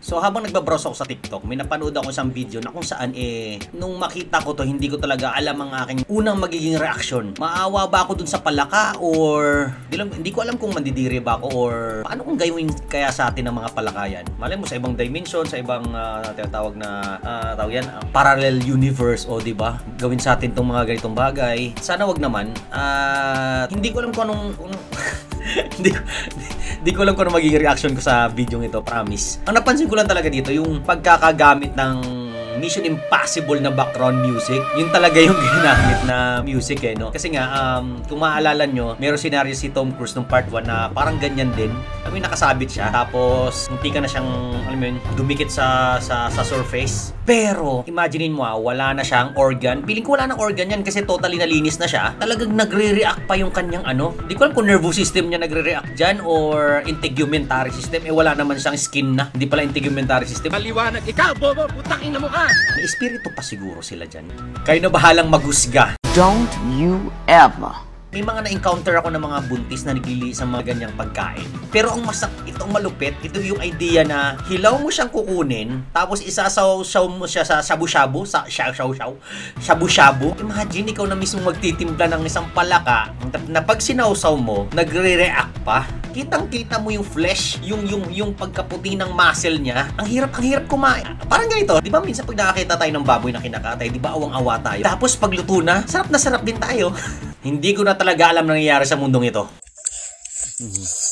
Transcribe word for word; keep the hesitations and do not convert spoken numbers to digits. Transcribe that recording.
So habang nagbabrowse ako sa TikTok, may napanood ako isang video na kung saan eh, nung makita ko to, hindi ko talaga alam ang aking unang magiging reaksyon. Maawa ba ako dun sa palaka or di, lang, hindi ko alam kung mandidiri ba ako or paano kung gawin kaya sa atin ng mga palakayan. Malay mo sa ibang dimension, sa ibang uh, tinatawag na uh, tawag yan, uh, parallel universe o di ba? Gawin sa atin tong mga ganitong bagay. Sana wag naman. At uh, hindi ko alam kung anong kung, hindi ko Di ko alam kung ano magiging reaction ko sa video ito, promise. Ang napansin ko lang talaga dito, yung pagkakagamit ng Mission Impossible na background music. Yun talaga yung ginamit na music eh, no? Kasi nga, um, kung maaalala nyo, meron scenario si Tom Cruise nung part one na parang ganyan din. I mean, nakasabit siya. Tapos, munti ka na siyang, alam mo yun, dumikit sa, sa, sa surface. Pero, imaginein mo ah, wala na siyang organ. Piling ko wala na organ yan kasi totally nalinis na siya. Talagang nagre-react pa yung kanyang ano. Di ko alam kung nervous system niya nagre-react dyan or integumentary system. Eh, wala naman siyang skin na. Hindi pala integumentary system. Maliwanag, ikaw, bobo, putakin na mo ka! May espiritu pa siguro sila dyan. Kayo na bahalang maghusga. Don't you ever. May mga na-encounter ako ng mga buntis na naglili sa mga ganyang pagkain. Pero ang masak, itong malupit, ito yung idea na hilaw mo siyang kukunin, tapos isasaw-saw mo siya sa shabu-shabu, sa shaw-shaw-shaw, shabu-shabu. Imagine, ikaw na mismo magtitimpla ng isang palaka, na pag sinawsaw mo, nagre-react pa. Kitang-kita mo yung flesh, yung yung yung pagkaputi ng muscle niya. Ang hirap, ang hirap kumain. Parang ganito, 'di ba minsan pag nakakita tayo ng baboy na kinakatay, 'di ba awang-awa tayo. Tapos pag luto na, sarap na sarap din tayo. Hindi ko na talaga alam nangyayari sa mundong ito. Mm-hmm.